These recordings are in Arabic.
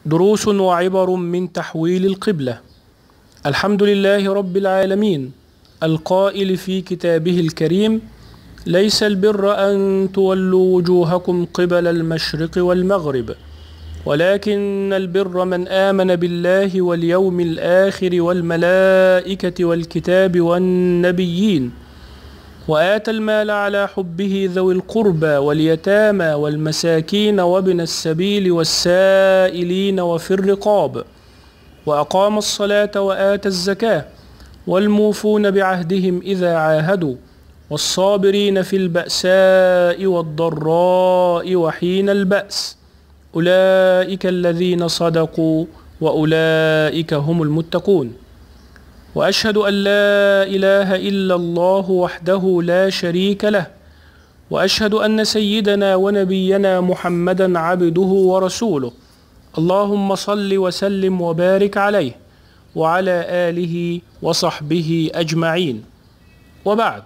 دروس وعبر من تحويل القبلة. الحمد لله رب العالمين القائل في كتابه الكريم: ليس البر أن تولوا وجوهكم قبل المشرق والمغرب ولكن البر من آمن بالله واليوم الآخر والملائكة والكتاب والنبيين وآتى المال على حبه ذوي القربى واليتامى والمساكين وابن السبيل والسائلين وفي الرقاب وأقام الصلاة وآتى الزكاة والموفون بعهدهم إذا عاهدوا والصابرين في البأساء والضراء وحين البأس أولئك الذين صدقوا وأولئك هم المتقون. وأشهد أن لا إله إلا الله وحده لا شريك له، وأشهد أن سيدنا ونبينا محمدا عبده ورسوله، اللهم صل وسلم وبارك عليه وعلى آله وصحبه أجمعين. وبعد،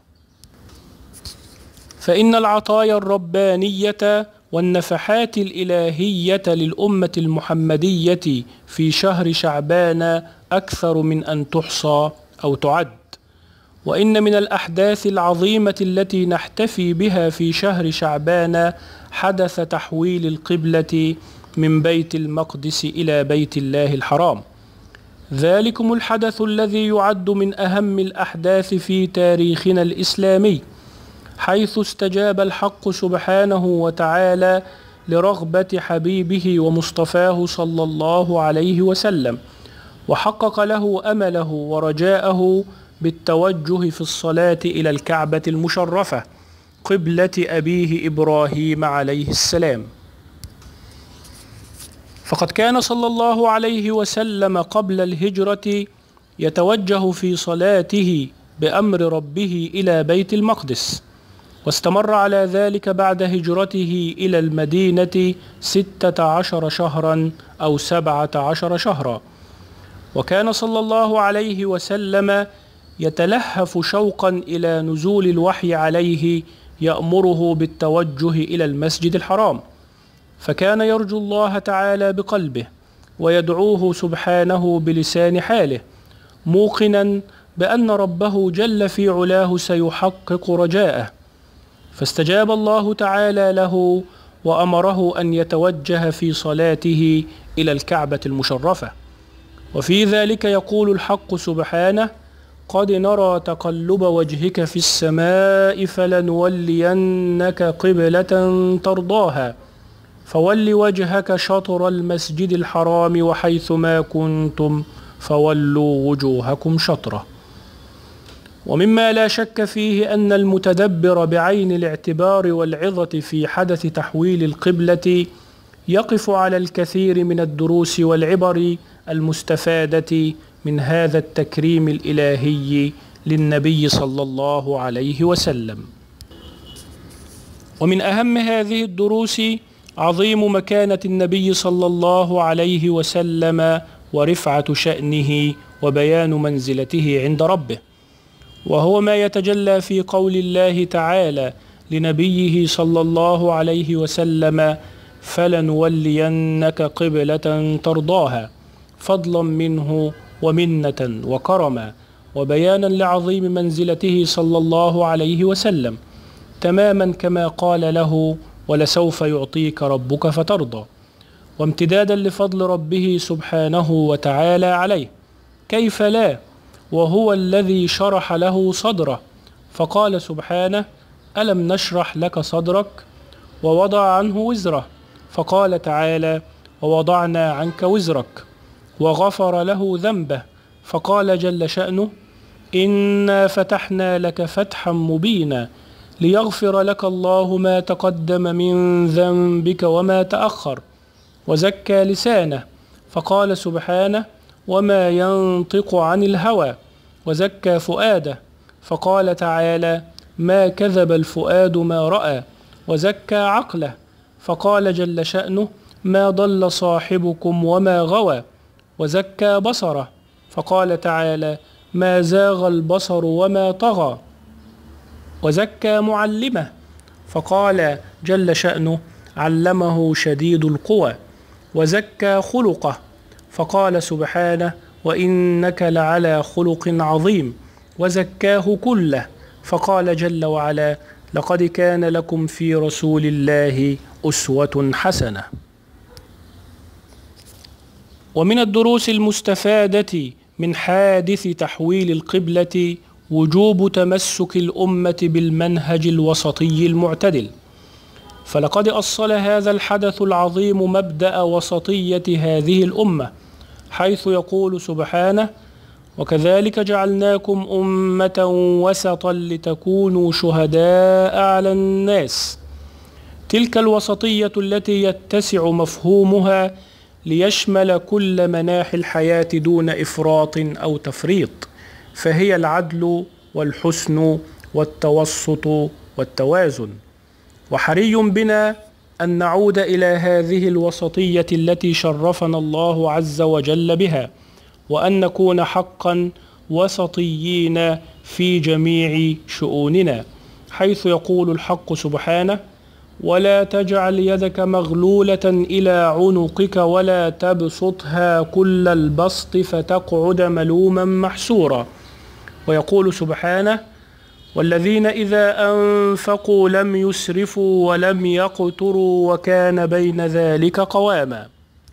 فإن العطايا الربانية والنفحات الإلهية للأمة المحمدية في شهر شعبان أكثر من أن تحصى أو تعد. وإن من الأحداث العظيمة التي نحتفي بها في شهر شعبان حدث تحويل القبلة من بيت المقدس إلى بيت الله الحرام. ذلكم الحدث الذي يعد من أهم الأحداث في تاريخنا الإسلامي، حيث استجاب الحق سبحانه وتعالى لرغبة حبيبه ومصطفاه صلى الله عليه وسلم، وحقق له أمله ورجاءه بالتوجه في الصلاة إلى الكعبة المشرفة قبلة أبيه إبراهيم عليه السلام. فقد كان صلى الله عليه وسلم قبل الهجرة يتوجه في صلاته بأمر ربه إلى بيت المقدس، واستمر على ذلك بعد هجرته إلى المدينة 16 شهرا أو 17 شهرا. وكان صلى الله عليه وسلم يتلهف شوقا إلى نزول الوحي عليه يأمره بالتوجه إلى المسجد الحرام، فكان يرجو الله تعالى بقلبه ويدعوه سبحانه بلسان حاله، موقنا بأن ربه جل في علاه سيحقق رجاءه. فاستجاب الله تعالى له وأمره أن يتوجه في صلاته إلى الكعبة المشرفة. وفي ذلك يقول الحق سبحانه: قد نرى تقلب وجهك في السماء فلنولينك قبلة ترضاها فول وجهك شطر المسجد الحرام وحيث ما كنتم فولوا وجوهكم شطره. ومما لا شك فيه أن المتدبر بعين الاعتبار والعظة في حدث تحويل القبلة يقف على الكثير من الدروس والعبر المستفادة من هذا التكريم الإلهي للنبي صلى الله عليه وسلم. ومن أهم هذه الدروس عظيم مكانة النبي صلى الله عليه وسلم ورفعة شأنه وبيان منزلته عند ربه، وهو ما يتجلى في قول الله تعالى لنبيه صلى الله عليه وسلم: فلنولينك قبلة ترضاها، فضلا منه ومنة وكرما، وبيانا لعظيم منزلته صلى الله عليه وسلم، تماما كما قال له: ولسوف يعطيك ربك فترضى، وامتدادا لفضل ربه سبحانه وتعالى عليه. كيف لا وهو الذي شرح له صدره، فقال سبحانه: ألم نشرح لك صدرك ووضع عنه وزره، فقال تعالى: ووضعنا عنك وزرك، وغفر له ذنبه، فقال جل شأنه: إنا فتحنا لك فتحا مبينا ليغفر لك الله ما تقدم من ذنبك وما تأخر، وزكى لسانه، فقال سبحانه: وما ينطق عن الهوى، وزكى فؤاده، فقال تعالى: ما كذب الفؤاد ما رأى، وزكى عقله، فقال جل شأنه: ما ضل صاحبكم وما غوى، وزكى بصره، فقال تعالى: ما زاغ البصر وما طغى، وزكى معلمه، فقال جل شأنه: علمه شديد القوى، وزكى خلقه، فقال سبحانه: وإنك لعلى خلق عظيم، وزكاه كله، فقال جل وعلا: لقد كان لكم في رسول الله أسوة حسنة. ومن الدروس المستفادة من حادث تحويل القبلة وجوب تمسك الأمة بالمنهج الوسطي المعتدل، فلقد أصل هذا الحدث العظيم مبدأ وسطية هذه الأمة، حيث يقول سبحانه: وكذلك جعلناكم أمة وسطا لتكونوا شهداء على الناس. تلك الوسطية التي يتسع مفهومها ليشمل كل مناحي الحياة دون إفراط أو تفريط، فهي العدل والحسن والتوسط والتوازن. وحري بنا أن نعود إلى هذه الوسطية التي شرفنا الله عز وجل بها، وأن نكون حقا وسطيين في جميع شؤوننا، حيث يقول الحق سبحانه: ولا تجعل يدك مغلولة إلى عنقك ولا تبسطها كل البسط فتقعد ملوما محسورا. ويقول سبحانه: والذين إذا أنفقوا لم يسرفوا ولم يقتروا وكان بين ذلك قواما.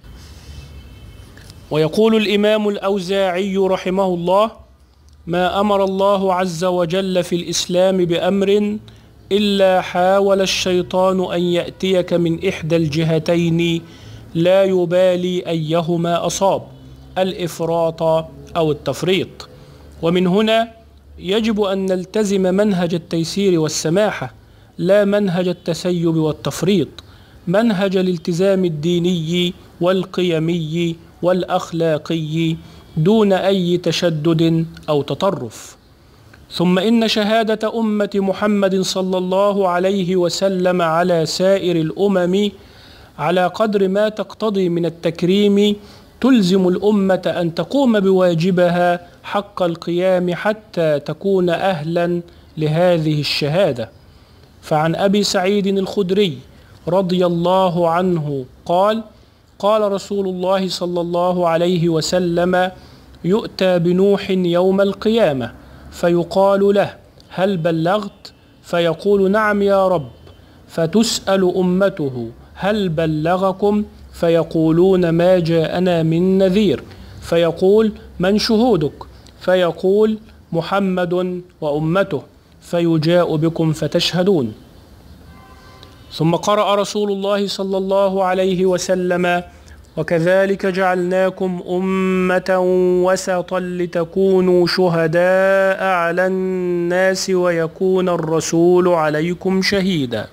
ويقول الإمام الأوزاعي رحمه الله: ما أمر الله عز وجل في الإسلام بأمر إلا حاول الشيطان أن يأتيك من إحدى الجهتين لا يبالي أيهما أصاب، الإفراط أو التفريط. ومن هنا يجب أن نلتزم منهج التيسير والسماحة، لا منهج التسيب والتفريط، منهج الالتزام الديني والقيمي والأخلاقي دون أي تشدد أو تطرف. ثم إن شهادة أمة محمد صلى الله عليه وسلم على سائر الأمم على قدر ما تقتضي من التكريم تلزم الأمة أن تقوم بواجبها حق القيام حتى تكون أهلا لهذه الشهادة. فعن أبي سعيد الخدري رضي الله عنه قال: قال رسول الله صلى الله عليه وسلم: يؤتى بنوح يوم القيامة فيقال له: هل بلغت؟ فيقول: نعم يا رب. فتسأل أمته: هل بلغكم؟ فيقولون: ما جاءنا من نذير. فيقول: من شهودك؟ فيقول: محمد وأمته. فيجاء بكم فتشهدون. ثم قرأ رسول الله صلى الله عليه وسلم: وكذلك جعلناكم أمة وسطا لتكونوا شهداء على الناس ويكون الرسول عليكم شهيدا.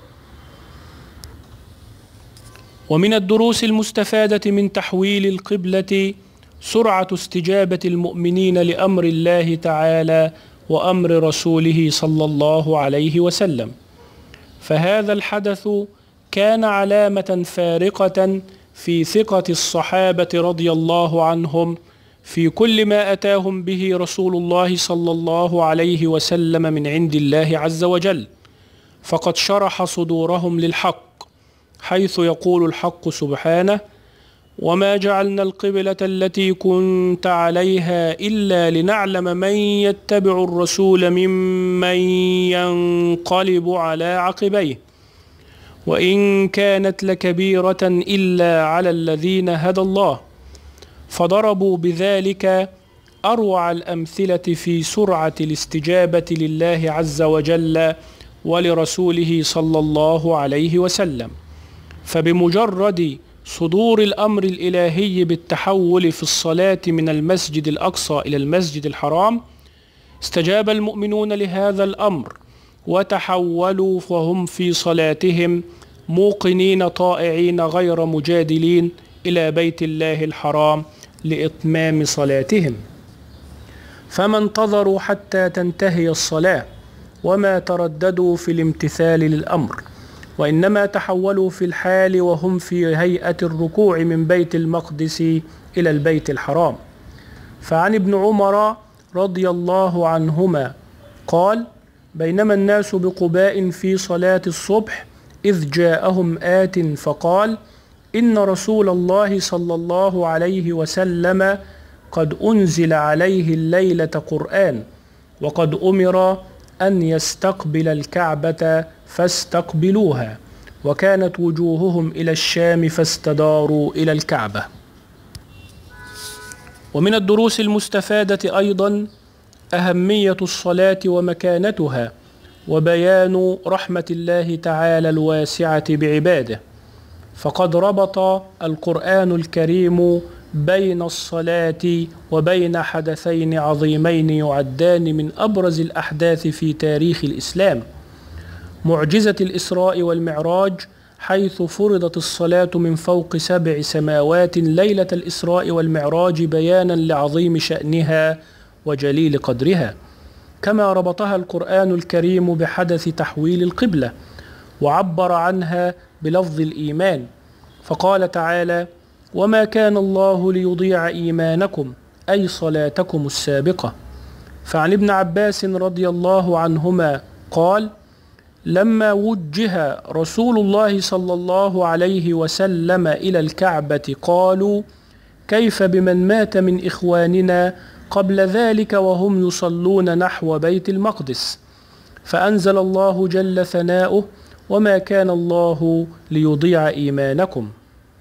ومن الدروس المستفادة من تحويل القبلة سرعة استجابة المؤمنين لأمر الله تعالى وأمر رسوله صلى الله عليه وسلم، فهذا الحدث كان علامة فارقة في ثقة الصحابة رضي الله عنهم في كل ما أتاهم به رسول الله صلى الله عليه وسلم من عند الله عز وجل، فقد شرح صدورهم للحق، حيث يقول الحق سبحانه: وما جعلنا القبلة التي كنت عليها إلا لنعلم من يتبع الرسول ممن ينقلب على عقبيه وإن كانت لكبيرة إلا على الذين هدى الله. فضربوا بذلك أروع الأمثلة في سرعة الاستجابة لله عز وجل ولرسوله صلى الله عليه وسلم. فبمجرد صدور الأمر الإلهي بالتحول في الصلاة من المسجد الأقصى إلى المسجد الحرام استجاب المؤمنون لهذا الأمر وتحولوا وهم في صلاتهم موقنين طائعين غير مجادلين إلى بيت الله الحرام لإتمام صلاتهم، فما انتظروا حتى تنتهي الصلاة وما ترددوا في الامتثال للأمر، وإنما تحولوا في الحال وهم في هيئة الركوع من بيت المقدس إلى البيت الحرام. فعن ابن عمر رضي الله عنهما قال: بينما الناس بقباء في صلاة الصبح إذ جاءهم آت فقال: إن رسول الله صلى الله عليه وسلم قد أنزل عليه الليلة قرآن، وقد أمر أن يستقبل الكعبة فاستقبلوها، وكانت وجوههم إلى الشام فاستداروا إلى الكعبة. ومن الدروس المستفادة أيضا أهمية الصلاة ومكانتها، وبيان رحمة الله تعالى الواسعة بعباده، فقد ربط القرآن الكريم بين الصلاة وبين حدثين عظيمين يعدان من أبرز الأحداث في تاريخ الإسلام: معجزة الإسراء والمعراج، حيث فرضت الصلاة من فوق 7 سماوات ليلة الإسراء والمعراج بيانا لعظيم شأنها وجليل قدرها، كما ربطها القرآن الكريم بحدث تحويل القبلة، وعبر عنها بلفظ الإيمان، فقال تعالى: وما كان الله ليضيع إيمانكم أي صلاتكم السابقة. فعن ابن عباس رضي الله عنهما قال: لما وجه رسول الله صلى الله عليه وسلم إلى الكعبة قالوا: كيف بمن مات من إخواننا قبل ذلك وهم يصلون نحو بيت المقدس؟ فأنزل الله جل ثناؤه: وما كان الله ليضيع إيمانكم.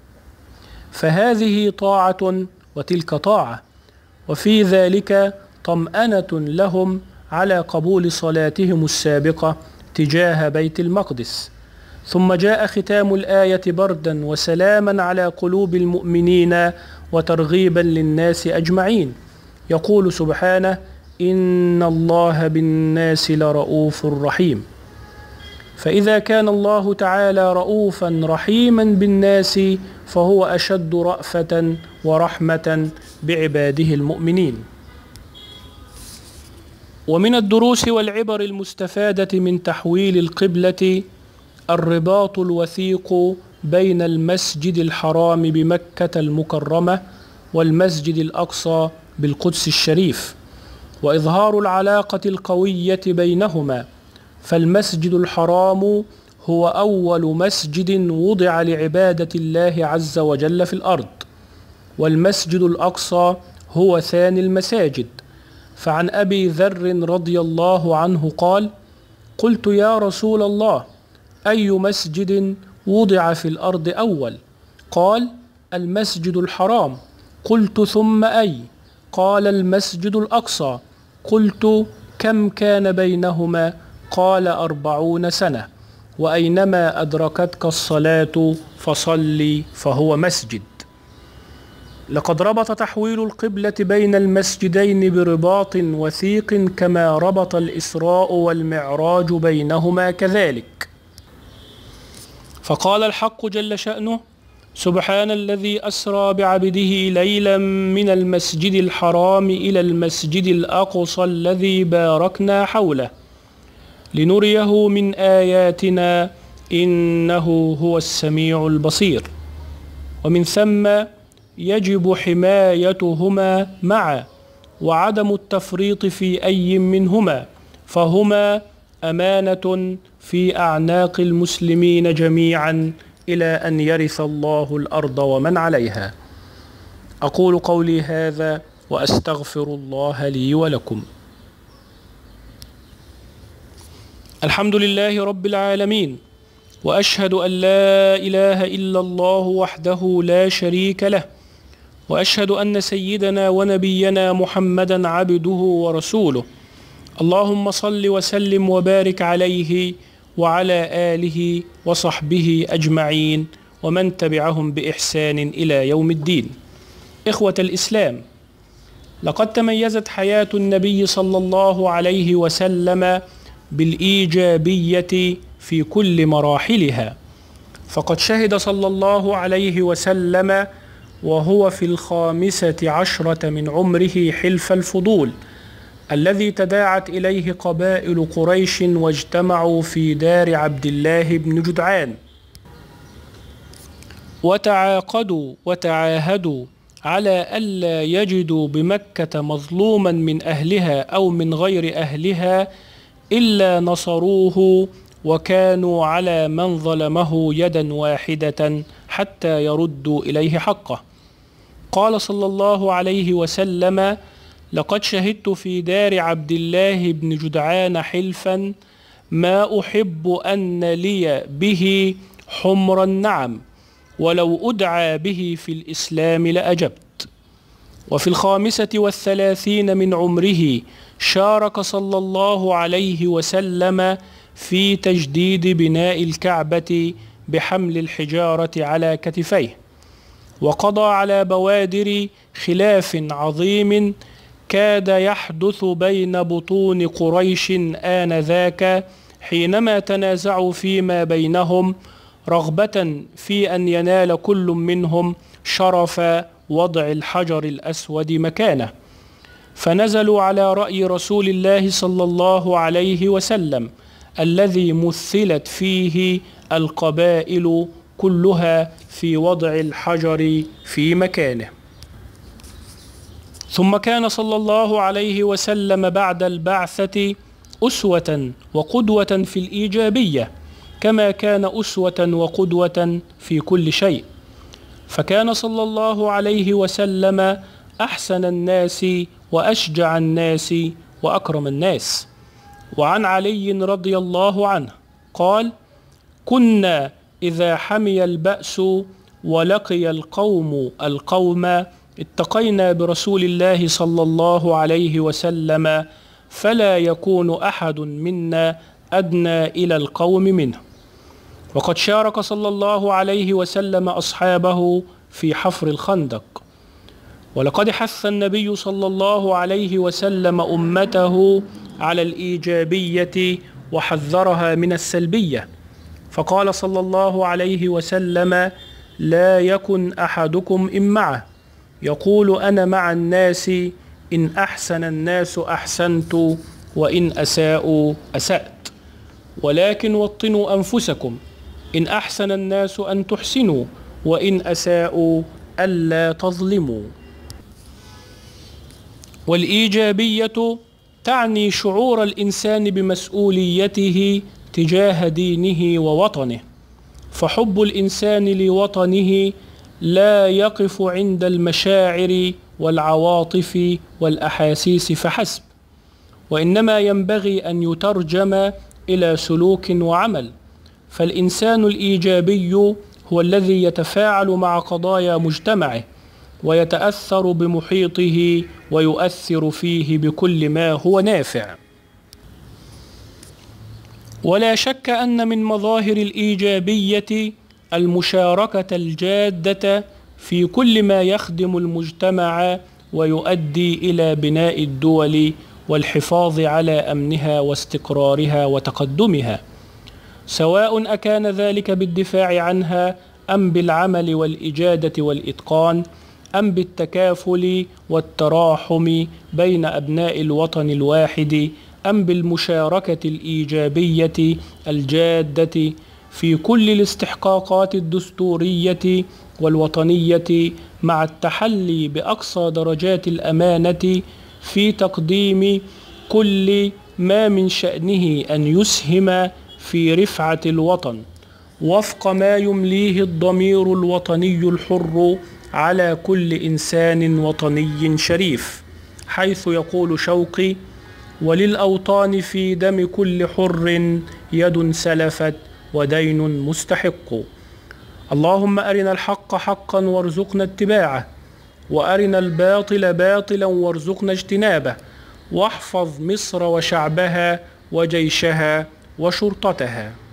فهذه طاعة وتلك طاعة، وفي ذلك طمأنة لهم على قبول صلاتهم السابقة تجاه بيت المقدس. ثم جاء ختام الآية بردا وسلاما على قلوب المؤمنين وترغيبا للناس أجمعين، يقول سبحانه: إن الله بالناس لرؤوف رحيم. فإذا كان الله تعالى رؤوفا رحيما بالناس، فهو أشد رأفة ورحمة بعباده المؤمنين. ومن الدروس والعبر المستفادة من تحويل القبلة الرباط الوثيق بين المسجد الحرام بمكة المكرمة والمسجد الأقصى بالقدس الشريف، وإظهار العلاقة القوية بينهما، فالمسجد الحرام هو أول مسجد وضع لعبادة الله عز وجل في الأرض، والمسجد الأقصى هو ثاني المساجد. فعن أبي ذر رضي الله عنه قال: قلت يا رسول الله، أي مسجد وضع في الأرض أول؟ قال: المسجد الحرام. قلت: ثم أي؟ قال: المسجد الأقصى. قلت: كم كان بينهما؟ قال: 40 سنة، وأينما أدركتك الصلاة فصل فهو مسجد. لقد ربط تحويل القبلة بين المسجدين برباط وثيق، كما ربط الإسراء والمعراج بينهما كذلك. فقال الحق جل شأنه: سبحان الذي أسرى بعبده ليلا من المسجد الحرام إلى المسجد الأقصى الذي باركنا حوله لنريه من آياتنا إنه هو السميع البصير. ومن ثم يجب حمايتهما معا، وعدم التفريط في أي منهما، فهما أمانة في أعناق المسلمين جميعا إلى أن يرث الله الأرض ومن عليها. أقول قولي هذا وأستغفر الله لي ولكم. الحمد لله رب العالمين، وأشهد أن لا إله إلا الله وحده لا شريك له، وأشهد أن سيدنا ونبينا محمدا عبده ورسوله. اللهم صل وسلم وبارك عليه وعلى آله وصحبه أجمعين ومن تبعهم بإحسان إلى يوم الدين. إخوة الإسلام، لقد تميزت حياة النبي صلى الله عليه وسلم بالإيجابية في كل مراحلها، فقد شهد صلى الله عليه وسلم وهو في 15 من عمره حلف الفضول الذي تداعت إليه قبائل قريش واجتمعوا في دار عبد الله بن جدعان، وتعاقدوا وتعاهدوا على ألا يجدوا بمكة مظلوما من أهلها أو من غير أهلها إلا نصروه، وكانوا على من ظلمه يدا واحدة حتى يردوا إليه حقه. قال صلى الله عليه وسلم: لقد شهدت في دار عبد الله بن جدعان حلفا ما أحب أن لي به حمر النعم، ولو أدعى به في الإسلام لأجبت. وفي 35 من عمره شارك صلى الله عليه وسلم في تجديد بناء الكعبة بحمل الحجارة على كتفيه، وقضى على بوادر خلاف عظيم كاد يحدث بين بطون قريش آنذاك حينما تنازعوا فيما بينهم رغبة في أن ينال كل منهم شرف وضع الحجر الأسود مكانه، فنزلوا على رأي رسول الله صلى الله عليه وسلم الذي مثلت فيه القبائل كلها في وضع الحجر في مكانه. ثم كان صلى الله عليه وسلم بعد البعثة أسوة وقدوة في الإيجابية، كما كان أسوة وقدوة في كل شيء، فكان صلى الله عليه وسلم أحسن الناس وأشجع الناس وأكرم الناس. وعن علي رضي الله عنه قال: كنا إذا حمي البأس ولقي القوم اتقينا برسول الله صلى الله عليه وسلم، فلا يكون أحد منا أدنى إلى القوم منه. وقد شارك صلى الله عليه وسلم أصحابه في حفر الخندق، ولقد حث النبي صلى الله عليه وسلم أمته على الإيجابية وحذرها من السلبية، فقال صلى الله عليه وسلم: لا يكن أحدكم إمعة يقول أنا مع الناس، إن أحسن الناس أحسنت وإن أساءوا أسأت، ولكن وطنوا أنفسكم، إن أحسن الناس أن تحسنوا وإن أساءوا ألا تظلموا. والإيجابية تعني شعور الإنسان بمسؤوليته تجاه دينه ووطنه، فحب الإنسان لوطنه لا يقف عند المشاعر والعواطف والأحاسيس فحسب، وإنما ينبغي أن يترجم إلى سلوك وعمل. فالإنسان الإيجابي هو الذي يتفاعل مع قضايا مجتمعه ويتأثر بمحيطه ويؤثر فيه بكل ما هو نافع. ولا شك أن من مظاهر الإيجابية المشاركة الجادة في كل ما يخدم المجتمع ويؤدي إلى بناء الدول والحفاظ على أمنها واستقرارها وتقدمها، سواء أكان ذلك بالدفاع عنها أم بالعمل والإجادة والإتقان أم بالتكافل والتراحم بين أبناء الوطن الواحد أم بالمشاركة الإيجابية الجادة في كل الاستحقاقات الدستورية والوطنية، مع التحلي بأقصى درجات الأمانة في تقديم كل ما من شأنه أن يسهم في رفعة الوطن وفق ما يمليه الضمير الوطني الحر على كل إنسان وطني شريف، حيث يقول شوقي: وللأوطان في دم كل حر يد سلفت ودين مستحق. اللهم أرنا الحق حقا وارزقنا اتباعه، وأرنا الباطل باطلا وارزقنا اجتنابه، واحفظ مصر وشعبها وجيشها وشرطتها.